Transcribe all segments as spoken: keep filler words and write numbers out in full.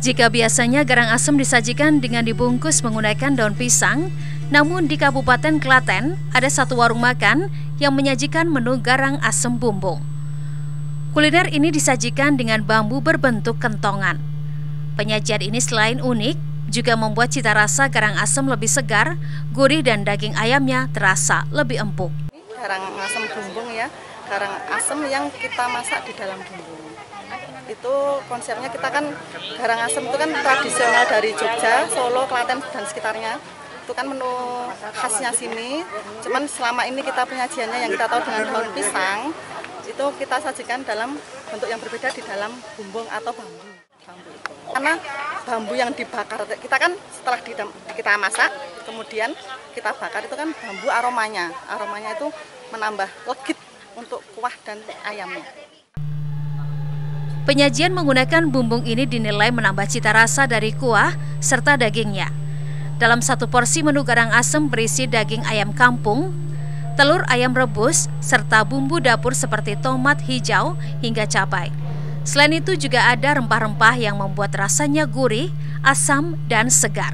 Jika biasanya garang asem disajikan dengan dibungkus menggunakan daun pisang, namun di Kabupaten Klaten ada satu warung makan yang menyajikan menu garang asem bumbung. Kuliner ini disajikan dengan bambu berbentuk kentongan. Penyajian ini selain unik, juga membuat cita rasa garang asem lebih segar, gurih dan daging ayamnya terasa lebih empuk. Garang asem bumbung ya, garang asem yang kita masak di dalam bumbung. Itu konsepnya kita kan garang asem itu kan tradisional dari Jogja, Solo, Klaten dan sekitarnya. Itu kan menu khasnya sini. Cuman selama ini kita penyajiannya yang kita tahu dengan daun pisang, itu kita sajikan dalam bentuk yang berbeda di dalam bumbung atau bambu. Bambu. Karena bambu yang dibakar, kita kan setelah kita masak, kemudian kita bakar itu kan bambu aromanya. Aromanya itu menambah legit untuk kuah dan ayamnya. Penyajian menggunakan bumbung ini dinilai menambah cita rasa dari kuah serta dagingnya. Dalam satu porsi menu garang asem berisi daging ayam kampung, telur ayam rebus, serta bumbu dapur seperti tomat hijau hingga cabai. Selain itu juga ada rempah-rempah yang membuat rasanya gurih, asam, dan segar.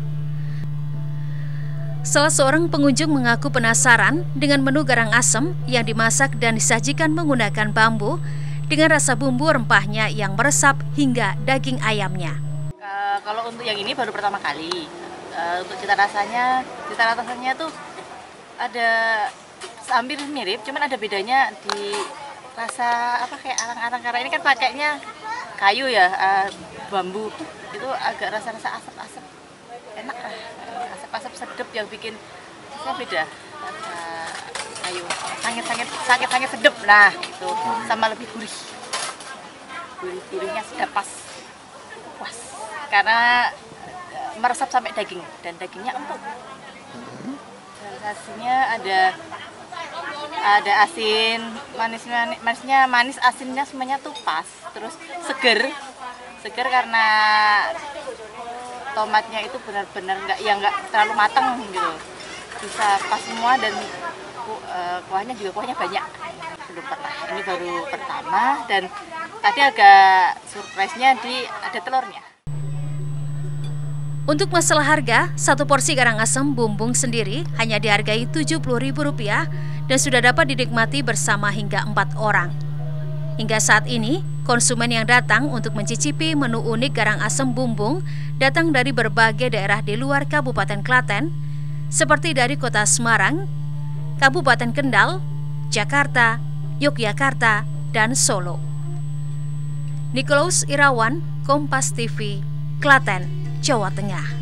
Salah seorang pengunjung mengaku penasaran dengan menu garang asem yang dimasak dan disajikan menggunakan bambu dengan rasa bumbu rempahnya yang meresap hingga daging ayamnya. Uh, kalau untuk yang ini baru pertama kali. Uh, untuk cita rasanya, cita rasanya tuh ada hampir mirip, cuman ada bedanya di rasa apa kayak arang-arang, karena ini kan pakainya kayu ya, uh, bambu. Itu agak rasa-rasa asap-asap, enak lah, asap-asap sedap yang bikin rasanya beda. Rasa kayu, sangat-sangat sangat-sangat sedap, nah itu sama lebih gurih, gurih-gurihnya sudah pas, puas, karena meresap sampai daging dan dagingnya empuk. Sensasinya ada ada asin, manis, manis manisnya manis, asinnya semuanya tuh pas, terus seger, seger karena tomatnya itu benar-benar nggak yang nggak terlalu matang gitu, bisa pas semua dan uh, kuahnya juga kuahnya banyak. Belum pernah, ini baru pertama dan tadi agak surprise-nya di ada telurnya. Untuk masalah harga, satu porsi garang asem bumbung sendiri hanya dihargai tujuh puluh ribu rupiah dan sudah dapat dinikmati bersama hingga empat orang. Hingga saat ini, konsumen yang datang untuk mencicipi menu unik garang asem bumbung datang dari berbagai daerah di luar Kabupaten Klaten, seperti dari kota Semarang, Kabupaten Kendal, Jakarta, Yogyakarta, dan Solo. Nikolaus Irawan, Kompas T V, Klaten, Jawa Tengah.